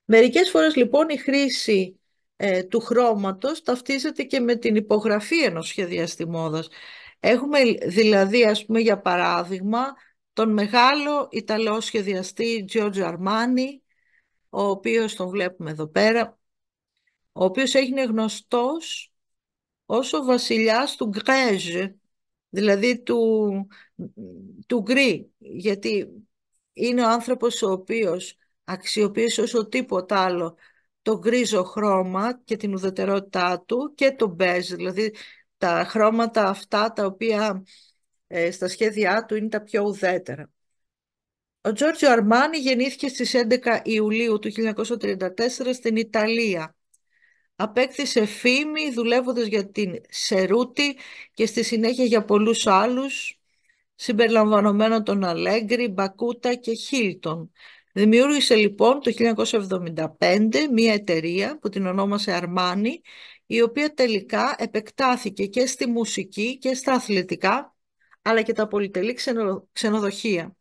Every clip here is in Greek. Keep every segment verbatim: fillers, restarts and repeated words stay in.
Μερικές φορές λοιπόν η χρήση ε, του χρώματος ταυτίζεται και με την υπογραφή ενός σχεδιαστή μόδας. Έχουμε δηλαδή, ας πούμε, για παράδειγμα, τον μεγάλο Ιταλό σχεδιαστή Giorgio Armani, ο οποίος τον βλέπουμε εδώ πέρα, ο οποίος έγινε γνωστός ως ο βασιλιάς του γκρέζ, δηλαδή του, του γκρι, γιατί είναι ο άνθρωπος ο οποίος αξιοποίησε όσο τίποτα άλλο το γκρίζο χρώμα και την ουδετερότητά του και το μπέζ, δηλαδή τα χρώματα αυτά τα οποία ε, στα σχέδιά του είναι τα πιο ουδέτερα. Ο Τζόρτζιο Αρμάνι γεννήθηκε στις έντεκα Ιουλίου του χίλια εννιακόσια τριάντα τέσσερα στην Ιταλία. Απέκτησε φήμη δουλεύοντας για την Σερούτη και στη συνέχεια για πολλούς άλλους, συμπεριλαμβανομένων των Αλέγκρι, Μπακούτα και Χίλτον. Δημιούργησε λοιπόν το χίλια εννιακόσια εβδομήντα πέντε μία εταιρεία που την ονόμασε Αρμάνι, η οποία τελικά επεκτάθηκε και στη μουσική και στα αθλητικά, αλλά και τα πολυτελή ξενο- ξενοδοχεία.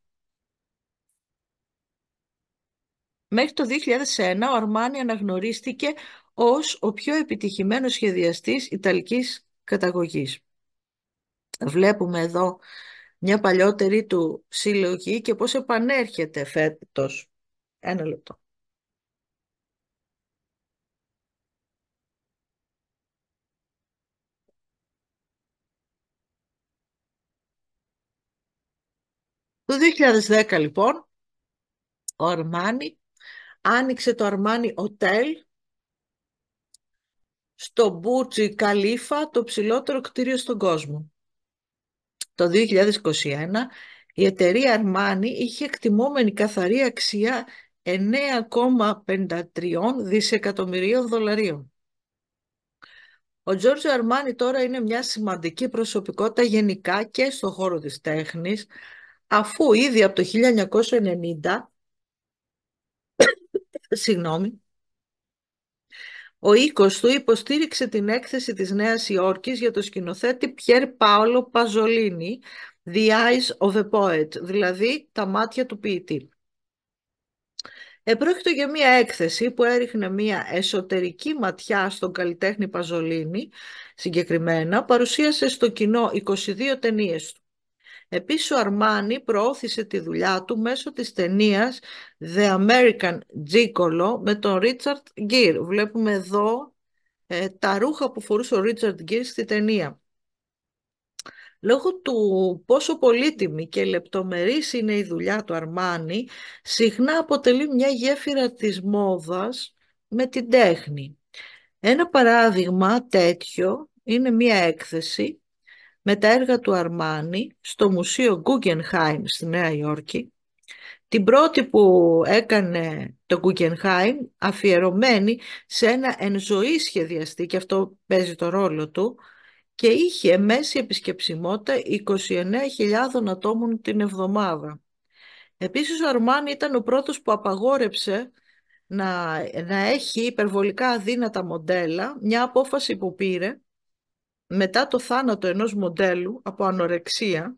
Μέχρι το δύο χιλιάδες ένα ο Αρμάνι αναγνωρίστηκε ως ο πιο επιτυχημένος σχεδιαστής ιταλικής καταγωγής. Βλέπουμε εδώ μια παλιότερη του συλλογή και πώς επανέρχεται φέτος. Ένα λεπτό. Το δύο χιλιάδες δέκα λοιπόν ο Αρμάνι άνοιξε το Αρμάνι Hotel στο Μπουρτζι Καλίφα, το ψηλότερο κτίριο στον κόσμο. Το δύο χιλιάδες είκοσι ένα η εταιρεία Armani είχε εκτιμόμενη καθαρή αξία εννέα κόμμα πενήντα τρία δισεκατομμυρίων δολαρίων. Ο Τζόρτζο Αρμάνι τώρα είναι μια σημαντική προσωπικότητα γενικά και στον χώρο της τέχνης, αφού ήδη από το χίλια εννιακόσια ενενήντα, συγγνώμη, ο οίκος του υποστήριξε την έκθεση της Νέας Υόρκης για το σκηνοθέτη Πιέρ Πάολο Παζολίνι, The Eyes of a Poet, δηλαδή τα μάτια του ποιητή. Επρόκειτο για μία έκθεση που έριχνε μία εσωτερική ματιά στον καλλιτέχνη Παζολίνι, συγκεκριμένα παρουσίασε στο κοινό είκοσι δύο ταινίες του. Επίσης ο Αρμάνι προώθησε τη δουλειά του μέσω της ταινίας The American Gigolo με τον Richard Gere. Βλέπουμε εδώ ε, τα ρούχα που φορούσε ο Richard Gere στη ταινία. Λόγω του πόσο πολύτιμη και λεπτομερής είναι η δουλειά του Αρμάνι, συχνά αποτελεί μια γέφυρα της μόδας με την τέχνη. Ένα παράδειγμα τέτοιο είναι μια έκθεση με τα έργα του Αρμάνι στο Μουσείο Guggenheim στη Νέα Υόρκη, την πρώτη που έκανε το Guggenheim αφιερωμένη σε ένα εν ζωή σχεδιαστή, και αυτό παίζει το ρόλο του, και είχε μέση επισκεψιμότητα είκοσι εννέα χιλιάδες ατόμων την εβδομάδα. Επίσης ο Αρμάνι ήταν ο πρώτος που απαγόρεψε να, να έχει υπερβολικά αδύνατα μοντέλα, μια απόφαση που πήρε μετά το θάνατο ενός μοντέλου από ανορεξία,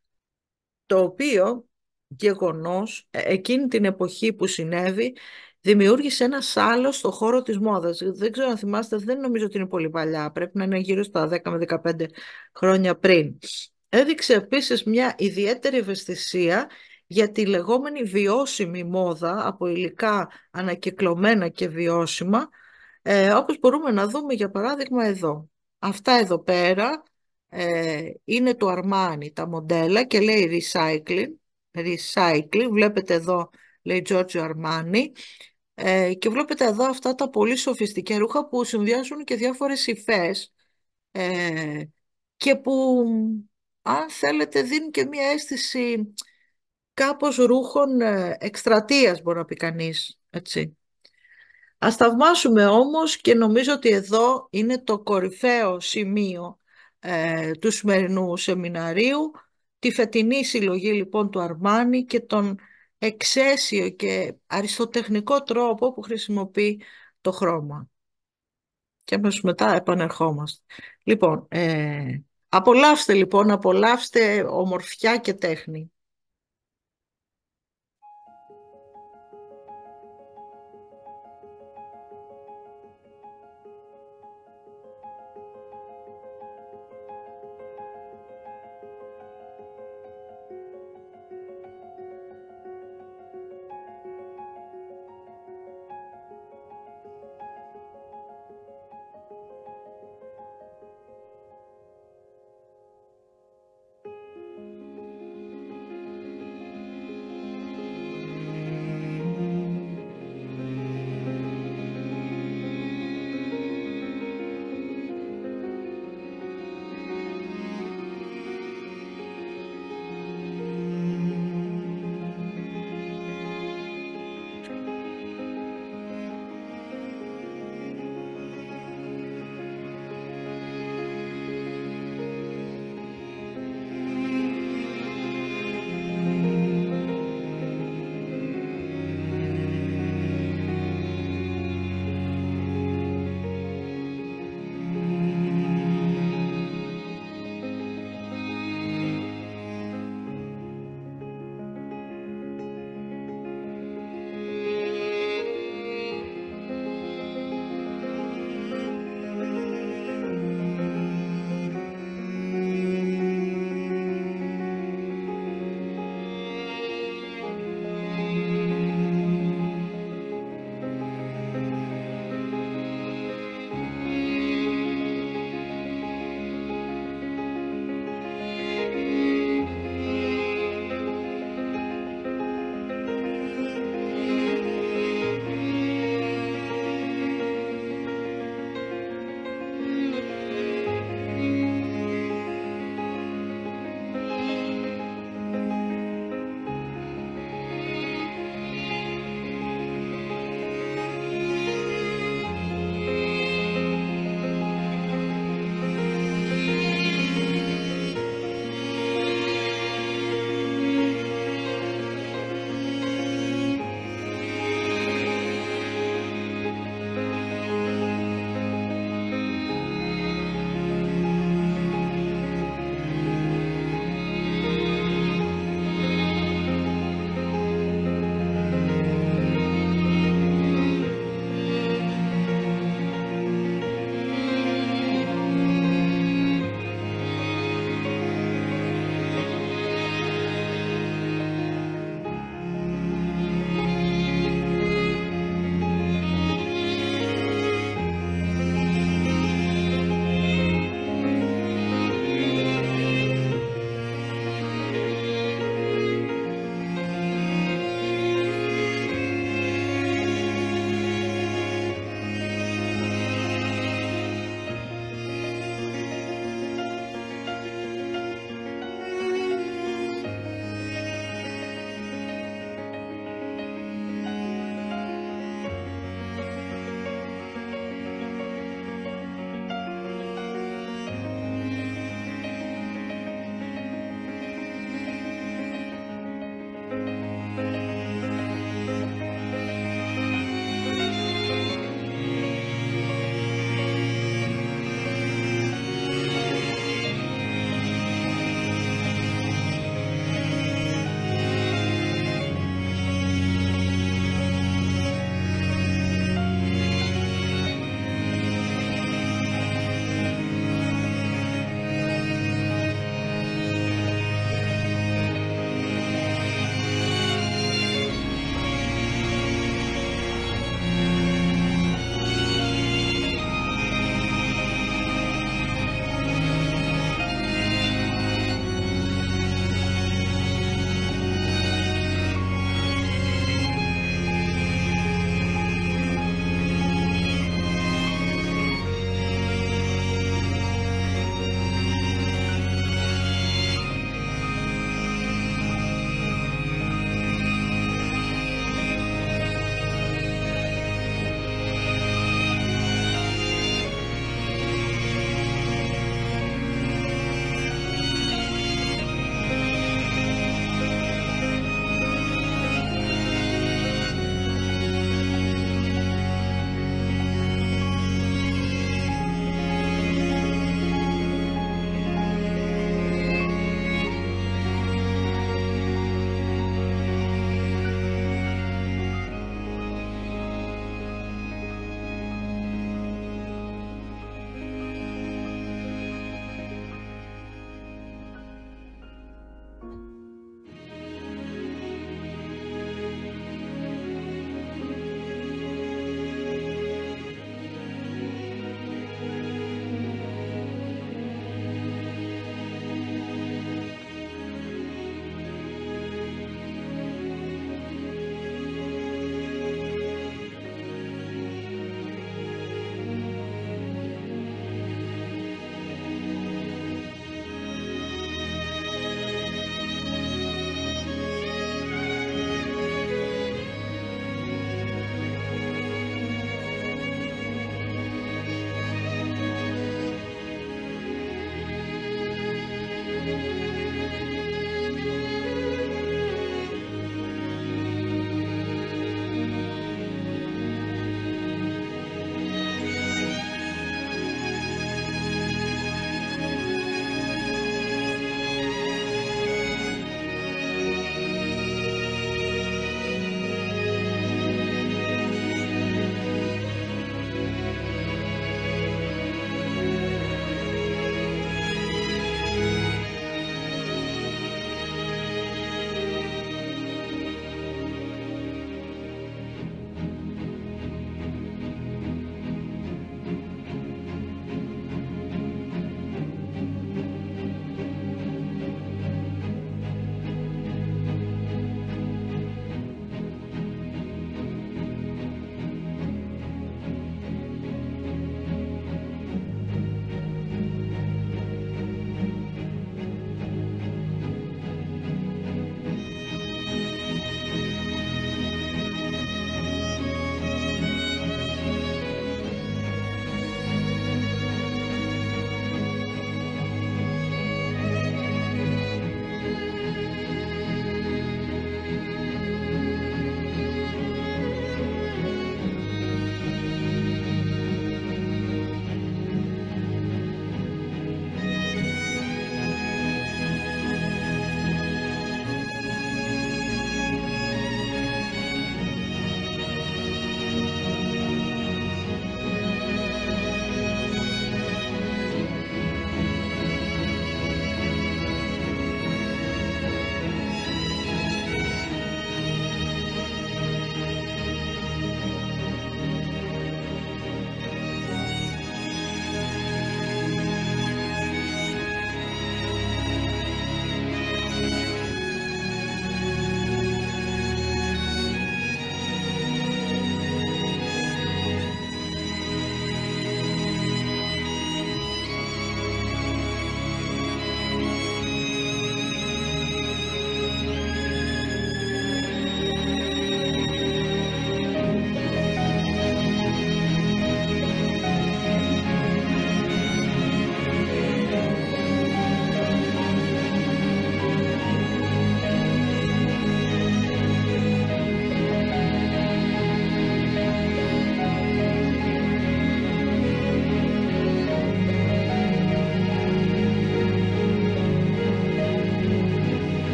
το οποίο γεγονός ε, εκείνη την εποχή που συνέβη δημιούργησε ένα σάλο στο χώρο της μόδας. Δεν ξέρω αν θυμάστε, δεν νομίζω ότι είναι πολύ παλιά, πρέπει να είναι γύρω στα δέκα με δεκαπέντε χρόνια πριν. Έδειξε επίσης μια ιδιαίτερη ευαισθησία για τη λεγόμενη βιώσιμη μόδα από υλικά ανακυκλωμένα και βιώσιμα, ε, όπως μπορούμε να δούμε για παράδειγμα εδώ. Αυτά εδώ πέρα ε, είναι του Armani τα μοντέλα και λέει recycling, recycling. Βλέπετε εδώ λέει Giorgio Armani ε, και βλέπετε εδώ αυτά τα πολύ σοφιστικά ρούχα που συνδυάζουν και διάφορες υφές ε, και που αν θέλετε δίνουν και μια αίσθηση κάπως ρούχων ε, εκστρατείας, μπορεί να πει κανείς, έτσι. Ας θαυμάσουμε όμως, και νομίζω ότι εδώ είναι το κορυφαίο σημείο ε, του σημερινού σεμιναρίου, τη φετινή συλλογή λοιπόν του Αρμάνι και τον εξαίσιο και αριστοτεχνικό τρόπο που χρησιμοποιεί το χρώμα. Και αμέσως μετά επανερχόμαστε. Λοιπόν, ε, απολαύστε λοιπόν, απολαύστε ομορφιά και τέχνη.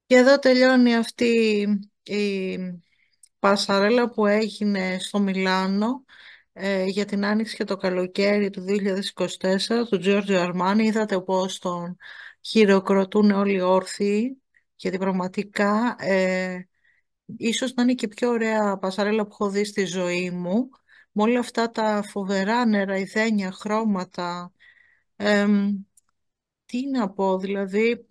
Και εδώ τελειώνει αυτή η πασαρέλα που έγινε στο Μιλάνο ε, για την Άνοιξη και το καλοκαίρι του δύο χιλιάδες είκοσι τέσσερα του Giorgio Armani. Είδατε πώς τον χειροκροτούν όλοι όρθιοι, γιατί πραγματικά ε, ίσως να είναι και η πιο ωραία πασαρέλα που έχω δει στη ζωή μου, με όλα αυτά τα φοβερά νεραϊδένια χρώματα. Εμ, τι να πω, δηλαδή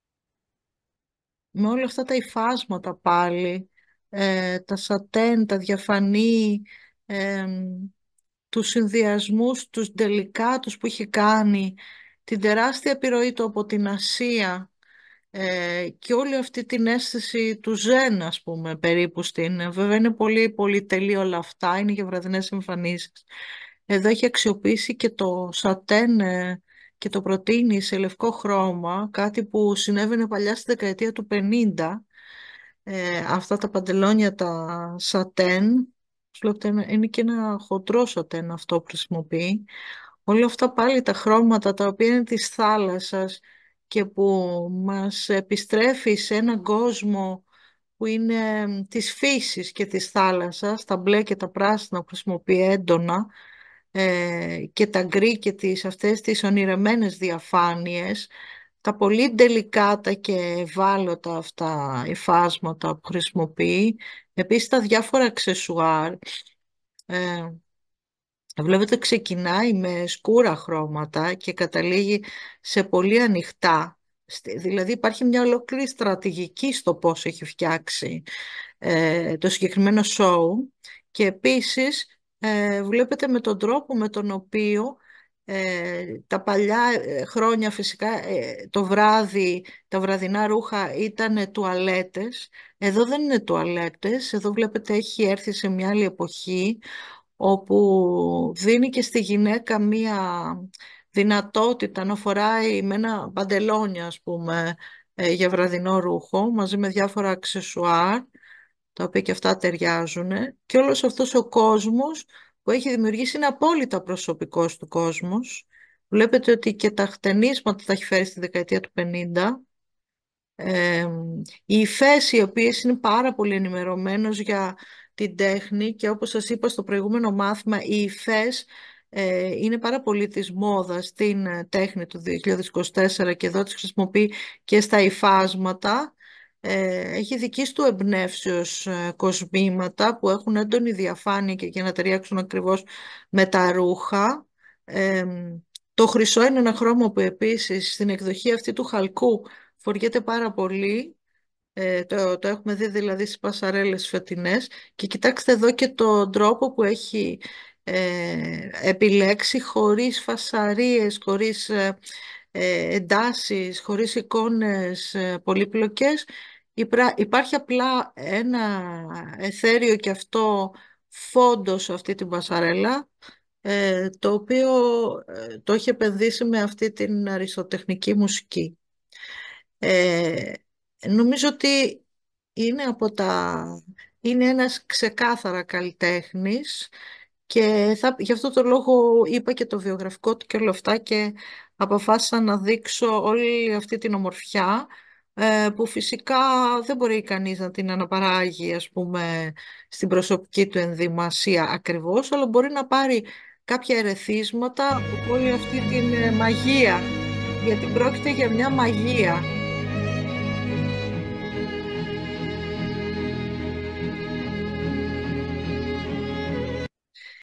με όλα αυτά τα υφάσματα πάλι, ε, τα σατέν, τα διαφανή, ε, τους συνδυασμούς, τους τελικάτους που έχει κάνει, την τεράστια επιρροή του από την Ασία, ε, και όλη αυτή την αίσθηση του ζεν, ας πούμε, περίπου στην. Βέβαια είναι πολύ πολύ τελεί όλα αυτά, είναι για βραδινές εμφανίσεις. Εδώ έχει αξιοποιήσει και το σατέν ε, και το προτείνει σε λευκό χρώμα, κάτι που συνέβαινε παλιά στη δεκαετία του πενήντα. Ε, αυτά τα παντελόνια τα σατέν, βλέπετε, είναι είναι και ένα χοντρό σατέν αυτό που χρησιμοποιεί. Όλα αυτά πάλι τα χρώματα τα οποία είναι της θάλασσας και που μας επιστρέφει σε έναν κόσμο που είναι της φύσης και της θάλασσας, τα μπλε και τα πράσινα που χρησιμοποιεί έντονα, ε, και τα γκρι και τις, αυτές τις ονειρεμένες διαφάνειες, τα πολύ ντελικάτα και ευάλωτα αυτά υφάσματα που χρησιμοποιεί, επίσης τα διάφορα αξεσουάρ. ε, Βλέπετε ξεκινάει με σκούρα χρώματα και καταλήγει σε πολύ ανοιχτά. Στη- Δηλαδή υπάρχει μια ολόκληρη στρατηγική στο πώς έχει φτιάξει ε, το συγκεκριμένο show, και επίσης ε, βλέπετε με τον τρόπο με τον οποίο ε, τα παλιά ε, χρόνια φυσικά ε, το βράδυ, τα βραδινά ρούχα ήταν τουαλέτες. Εδώ δεν είναι τουαλέτες, εδώ βλέπετε έχει έρθει σε μια άλλη εποχή όπου δίνει και στη γυναίκα μία δυνατότητα να φοράει με ένα παντελόνια, ας πούμε, ε, για βραδινό ρούχο, μαζί με διάφορα αξεσουάρ, τα οποία και αυτά ταιριάζουν. Και όλος αυτός ο κόσμος που έχει δημιουργήσει είναι απόλυτα προσωπικός του κόσμος. Βλέπετε ότι και τα χτενίσματα τα έχει φέρει στη δεκαετία του πενήντα. Ε, οι υφές οι οποίες είναι πάρα πολύ ενημερωμένος για την τέχνη, και όπως σας είπα στο προηγούμενο μάθημα, οι υφές ε, είναι πάρα πολύ της μόδας στην ε, τέχνη του δύο χιλιάδες είκοσι τέσσερα, και εδώ τις χρησιμοποιεί και στα υφάσματα. Ε, έχει δικής του εμπνεύσεως ε, κοσμήματα που έχουν έντονη διαφάνεια και για να ταιριάξουν ακριβώς με τα ρούχα. Ε, το χρυσό είναι ένα χρώμα που επίσης στην εκδοχή αυτή του χαλκού φοριέται πάρα πολύ. Ε, το, το έχουμε δει δηλαδή στις πασαρέλες φετινές, και κοιτάξτε εδώ και τον τρόπο που έχει ε, επιλέξει, χωρίς φασαρίες, χωρίς ε, ε, εντάσεις, χωρίς εικόνες ε, πολύπλοκες. Υπρά- υπάρχει απλά ένα εθέριο και αυτό φόντο σε αυτή την πασαρέλα, ε, το οποίο ε, το έχει επενδύσει με αυτή την αριστοτεχνική μουσική. Ε, Νομίζω ότι είναι από τα... είναι ένας ξεκάθαρα καλλιτέχνης, και θα... γι' αυτό το λόγο είπα και το βιογραφικό του και όλα αυτά, και αποφάσισα να δείξω όλη αυτή την ομορφιά, ε, που φυσικά δεν μπορεί κανείς να την αναπαράγει, ας πούμε, στην προσωπική του ενδυμασία ακριβώς, αλλά μπορεί να πάρει κάποια ερεθίσματα από όλη αυτή την ε, μαγεία, γιατί πρόκειται για μια μαγεία.